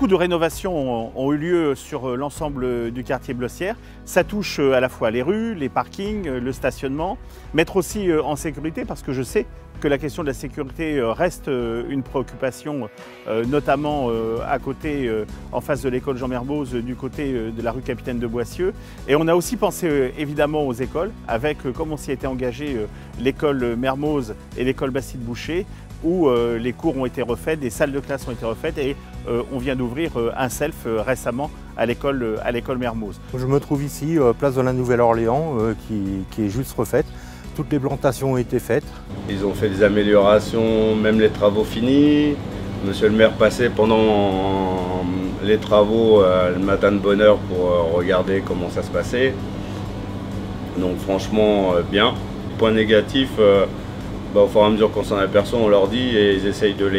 Beaucoup de rénovations ont eu lieu sur l'ensemble du quartier Blossière. Ça touche à la fois les rues, les parkings, le stationnement, mettre aussi en sécurité, parce que je sais que la question de la sécurité reste une préoccupation, notamment à côté, en face de l'école Jean Mermoz, du côté de la rue Capitaine de Boissieu. Et on a aussi pensé évidemment aux écoles, avec, comme on s'y était engagé, l'école Mermoz et l'école Bastide Boucher, où les cours ont été refaits, des salles de classe ont été refaites et on vient d'ouvrir un self récemment à l'école Mermoz. Je me trouve ici, place de la Nouvelle-Orléans, qui est juste refaite. Toutes les plantations ont été faites. Ils ont fait des améliorations, même les travaux finis. Monsieur le maire passait pendant les travaux le matin de bonne heure pour regarder comment ça se passait. Donc franchement, bien. Point négatif, au fur et à mesure qu'on s'en aperçoit, on leur dit et ils essayent de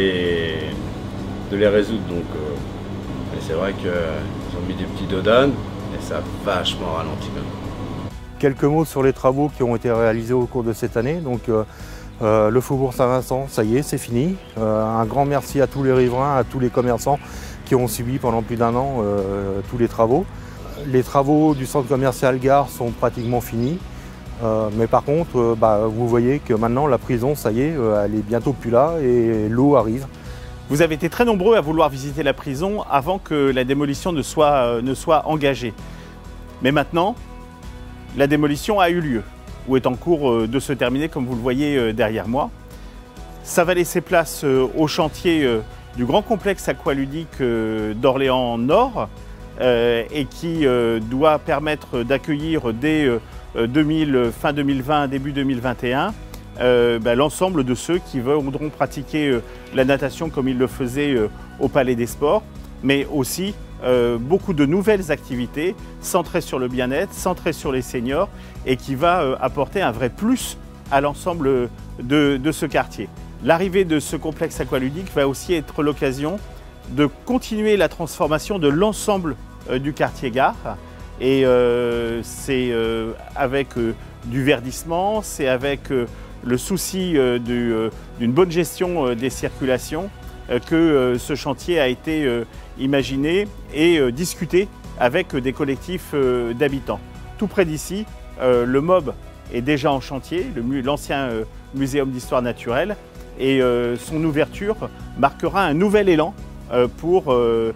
les résoudre. Donc, c'est vrai qu'ils ont mis des petits dodanes et ça a vachement ralenti même. Quelques mots sur les travaux qui ont été réalisés au cours de cette année. Donc, le Faubourg Saint-Vincent, ça y est, c'est fini. Un grand merci à tous les riverains, à tous les commerçants qui ont subi pendant plus d'1 an tous les travaux. Les travaux du centre commercial Gare sont pratiquement finis. Mais par contre, vous voyez que maintenant la prison, ça y est, elle est bientôt plus là et l'eau arrive. Vous avez été très nombreux à vouloir visiter la prison avant que la démolition ne soit engagée. Mais maintenant, la démolition a eu lieu, ou est en cours de se terminer, comme vous le voyez derrière moi. Ça va laisser place au chantier du grand complexe aqualudique d'Orléans Nord et qui doit permettre d'accueillir dès fin 2020, début 2021, l'ensemble de ceux qui voudront pratiquer la natation comme ils le faisaient au Palais des Sports, mais aussi beaucoup de nouvelles activités centrées sur le bien-être, centrées sur les seniors et qui va apporter un vrai plus à l'ensemble de ce quartier. L'arrivée de ce complexe aqualudique va aussi être l'occasion de continuer la transformation de l'ensemble du quartier Gare. Et c'est avec du verdissement, c'est avec le souci d'une bonne gestion des circulations que ce chantier a été imaginé et discuté avec des collectifs d'habitants. Tout près d'ici, le MOB est déjà en chantier, l'ancien muséum d'histoire naturelle, et son ouverture marquera un nouvel élan pour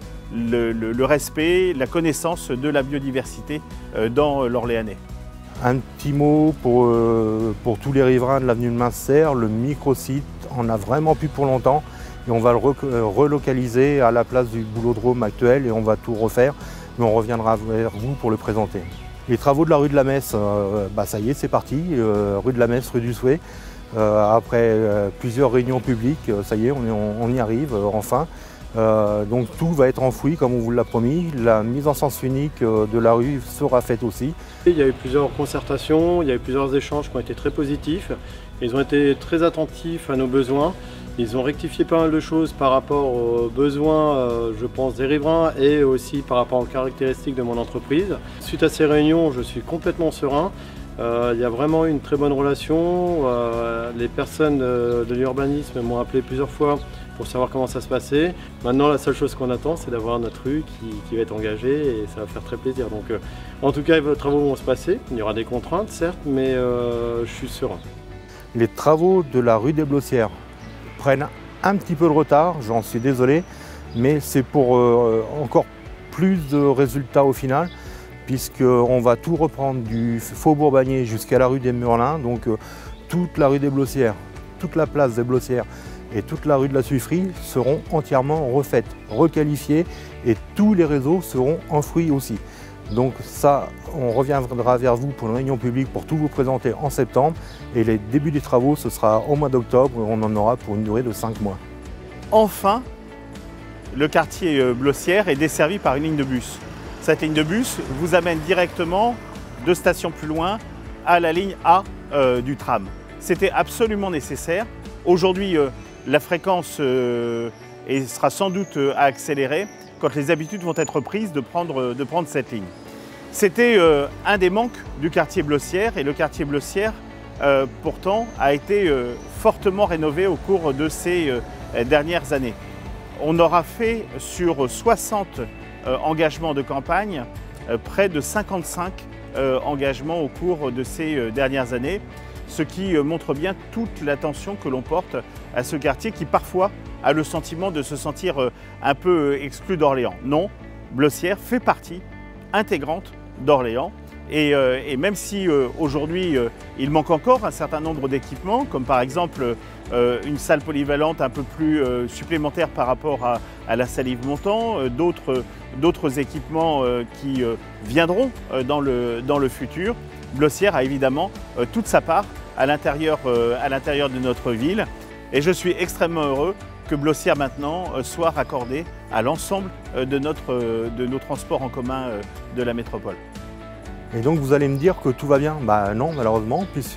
le respect, la connaissance de la biodiversité dans l'Orléanais. Un petit mot pour tous les riverains de l'avenue de Münster. Le microsite en a vraiment plus pour longtemps et on va le relocaliser à la place du boulodrome actuel et on va tout refaire, mais on reviendra vers vous pour le présenter. Les travaux de la rue de la Messe, ça y est, c'est parti, rue de la Messe, rue du Souhait. Après plusieurs réunions publiques, ça y est, on y arrive enfin. Donc tout va être enfoui comme on vous l'a promis. La mise en sens unique de la rue sera faite aussi. Il y a eu plusieurs concertations, il y a eu plusieurs échanges qui ont été très positifs. Ils ont été très attentifs à nos besoins. Ils ont rectifié pas mal de choses par rapport aux besoins, je pense, des riverains et aussi par rapport aux caractéristiques de mon entreprise. Suite à ces réunions, je suis complètement serein. Il y a vraiment eu une très bonne relation. Les personnes de l'urbanisme m'ont appelé plusieurs fois pour savoir comment ça se passait. Maintenant, la seule chose qu'on attend, c'est d'avoir notre rue qui va être engagée et ça va faire très plaisir. Donc, en tout cas, les travaux vont se passer. Il y aura des contraintes, certes, mais je suis serein. Les travaux de la rue des Blossières prennent un petit peu de retard, j'en suis désolé, mais c'est pour encore plus de résultats au final, puisqu'on va tout reprendre du Faubourg Bagné jusqu'à la rue des Murlins, donc toute la rue des Blossières, toute la place des Blossières et toute la rue de la Suffrie seront entièrement refaites, requalifiées et tous les réseaux seront enfouis aussi. Donc ça, on reviendra vers vous pour une réunion publique pour tout vous présenter en septembre et les débuts des travaux, ce sera au mois d'octobre, on en aura pour une durée de 5 mois. Enfin, le quartier Blossière est desservi par une ligne de bus. Cette ligne de bus vous amène directement 2 stations plus loin à la ligne A du tram. C'était absolument nécessaire. Aujourd'hui, la fréquence sera sans doute à accélérer quand les habitudes vont être prises de prendre cette ligne. C'était un des manques du quartier Blossière et le quartier Blossière, pourtant, a été fortement rénové au cours de ces dernières années. On aura fait sur 60 engagements de campagne, près de 55 engagements au cours de ces dernières années, ce qui montre bien toute l'attention que l'on porte à ce quartier qui parfois a le sentiment de se sentir un peu exclu d'Orléans. Non, Blossière fait partie intégrante d'Orléans. Et même si aujourd'hui il manque encore un certain nombre d'équipements, comme par exemple une salle polyvalente un peu plus supplémentaire par rapport à la salle Yves Montand, d'autres équipements qui viendront dans le futur, Blossière a évidemment toute sa part à l'intérieur de notre ville. Et je suis extrêmement heureux que Blossière maintenant soit raccordé à l'ensemble de nos transports en commun de la métropole. Et donc vous allez me dire que tout va bien? Bah non, malheureusement, puisque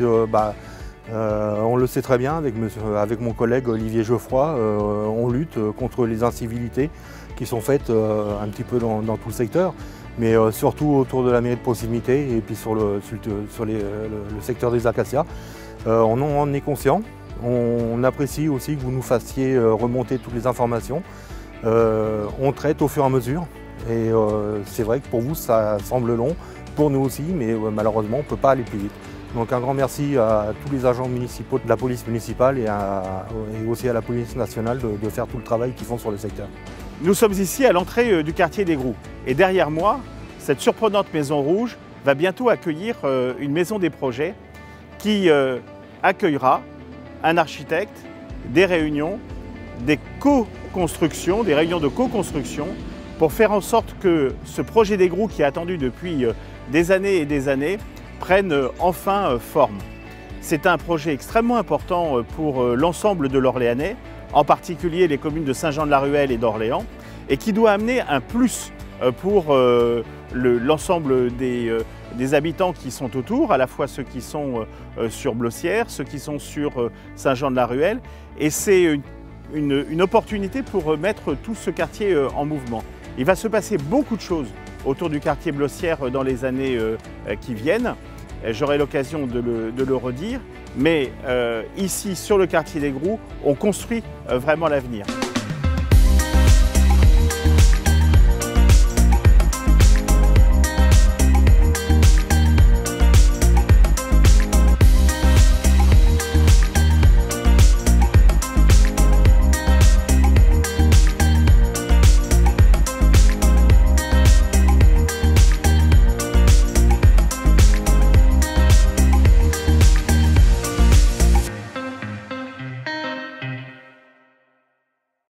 on le sait très bien avec mon collègue Olivier Geoffroy, on lutte contre les incivilités qui sont faites un petit peu dans tout le secteur, mais surtout autour de la mairie de proximité et puis sur le secteur des Acacias. On en est conscient, on apprécie aussi que vous nous fassiez remonter toutes les informations. On traite au fur et à mesure et c'est vrai que pour vous ça semble long. Pour nous aussi, mais malheureusement, on ne peut pas aller plus vite. Donc un grand merci à tous les agents municipaux de la police municipale et aussi à la police nationale de faire tout le travail qu'ils font sur le secteur. Nous sommes ici à l'entrée du quartier des Groux. Et derrière moi, cette surprenante maison rouge va bientôt accueillir une maison des projets qui accueillera un architecte, des réunions, des co-constructions, des réunions de co-construction pour faire en sorte que ce projet des Groux qui est attendu depuis des années et des années, prennent enfin forme. C'est un projet extrêmement important pour l'ensemble de l'Orléanais, en particulier les communes de Saint-Jean-de-la-Ruelle et d'Orléans, et qui doit amener un plus pour l'ensemble des habitants qui sont autour, à la fois ceux qui sont sur Blossière, ceux qui sont sur Saint-Jean-de-la-Ruelle, et c'est une opportunité pour mettre tout ce quartier en mouvement. Il va se passer beaucoup de choses autour du quartier Blossière dans les années qui viennent. J'aurai l'occasion de le redire, mais ici, sur le quartier des Groux, on construit vraiment l'avenir.